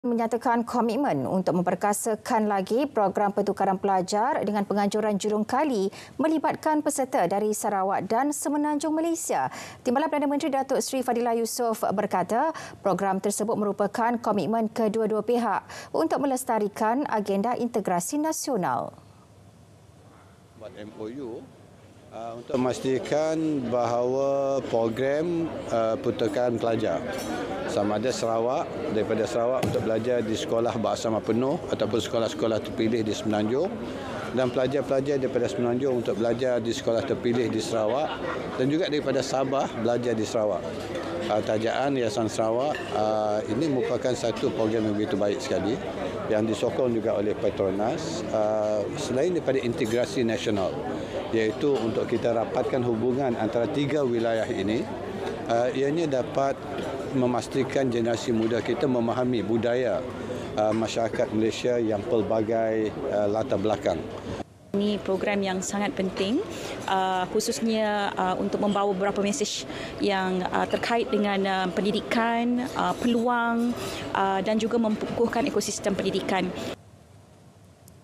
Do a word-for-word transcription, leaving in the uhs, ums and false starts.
Menyatakan komitmen untuk memperkasakan lagi program pertukaran pelajar dengan penganjuran julung kali melibatkan peserta dari Sarawak dan Semenanjung Malaysia. Timbalan Perdana Menteri Datuk Seri Fadilah Yusof berkata program tersebut merupakan komitmen kedua-dua pihak untuk melestarikan agenda integrasi nasional. Buat M O U uh, untuk memastikan bahawa program uh, pertukaran pelajar sama ada Sarawak, daripada Sarawak untuk belajar di sekolah berasrama penuh ataupun sekolah-sekolah terpilih di Semenanjung, dan pelajar-pelajar daripada Semenanjung untuk belajar di sekolah terpilih di Sarawak, dan juga daripada Sabah belajar di Sarawak. Uh, tajaan Yayasan Sarawak uh, ini merupakan satu program yang begitu baik sekali yang disokong juga oleh Petronas uh, selain daripada integrasi nasional, iaitu untuk kita rapatkan hubungan antara tiga wilayah ini. Uh, ianya dapat memastikan generasi muda kita memahami budaya uh, masyarakat Malaysia yang pelbagai uh, latar belakang. Ini program yang sangat penting, uh, khususnya uh, untuk membawa beberapa mesej yang uh, terkait dengan uh, pendidikan, uh, peluang uh, dan juga memperkukuhkan ekosistem pendidikan.